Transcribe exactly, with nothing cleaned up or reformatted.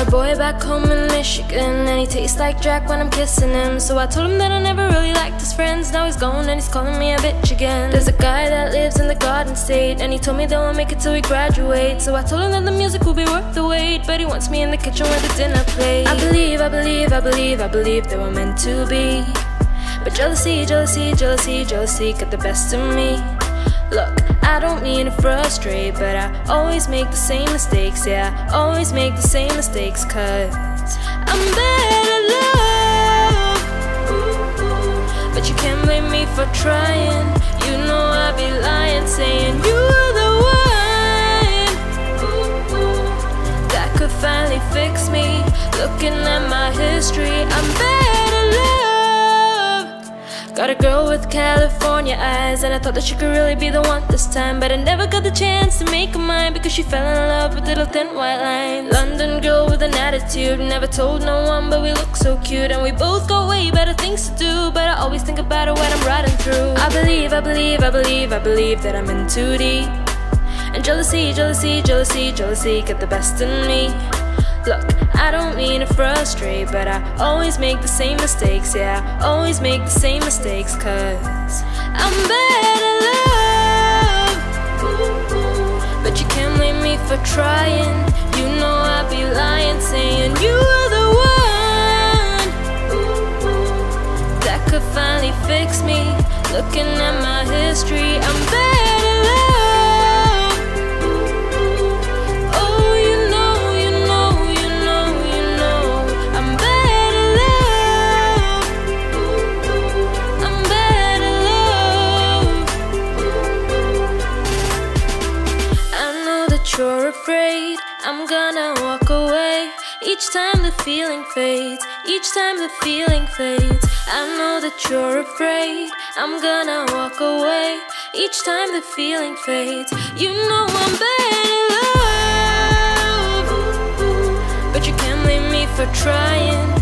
boy back home in Michigan, and he tastes like Jack when I'm kissing him. So I told him that I never really liked his friends. Now he's gone and he's calling me a bitch again. There's a guy that lives in the Garden State, and he told me that we'll make it till we graduate. So I told him that the music will be worth the wait, but he wants me in the kitchen with the dinner plate. I believe, I believe, I believe, I believe that we're meant to be, but jealousy, jealousy, jealousy, jealousy got the best of me. Look, I don't mean to frustrate, but I always make the same mistakes. Yeah, I always make the same mistakes, cause I'm bad at love. But you can't blame me for trying. You know I'd be lying, saying you're the one that could finally fix me. Looking at my history, I'm bad at love. Got a girl with California eyes, and I thought that she could really be the one this time, but I never got the chance to make her mine, because she fell in love with little thin white lines. London girl with an attitude, never told no one, but we look so cute, and we both got way better things to do, but I always think about it when I'm riding through. I believe, I believe, I believe, I believe that I'm in too deep, and jealousy, jealousy, jealousy, jealousy get the best in me. Look, I don't mean to frustrate, but I always make the same mistakes. Yeah, I always make the same mistakes, cause I'm bad at love. But you can't blame me for trying. You know I'd be lying, saying you're the one that could finally fix me. Looking at my history, I'm bad at love. You're afraid I'm gonna walk away. Each time the feeling fades, each time the feeling fades. I know that you're afraid I'm gonna walk away. Each time the feeling fades, you know I'm bad at love. But you can't blame me for trying.